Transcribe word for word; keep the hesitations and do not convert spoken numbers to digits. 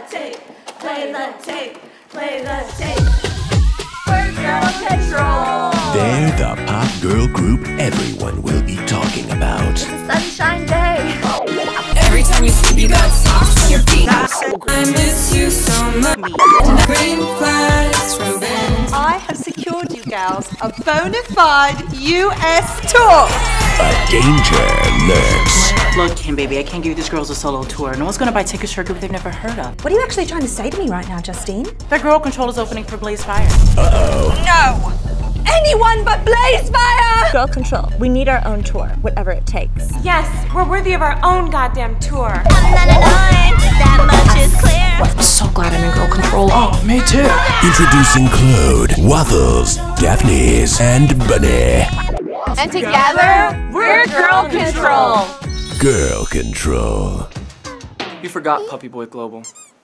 tape, play the tape, play the tape. We're Girl Control. They're the pop girl group everyone will be talking about. It's a sunshine day. Every time you sleep, you got socks on your feet. I miss you so much. Green flags from Ben. I have secured you gals a bona fide U S tour. A danger lurks. Look, Kim, baby, I can't give you these girls a solo tour. No one's gonna buy tickets to a group they've never heard of. What are you actually trying to say to me right now, Justine? That Girl Control is opening for Blaze Fire. Uh-oh. No! Anyone but Blaze Fire! Girl Control, we need our own tour, whatever it takes. Yes, we're worthy of our own goddamn tour. I'm not annoying, that much is clear. I'm so glad I'm in Girl Control. Oh, me too. Introducing Clode, Waffles, Daphnes, and Bunny. And together, we're Girl Control. Girl Control. You forgot Puppy Boy Global.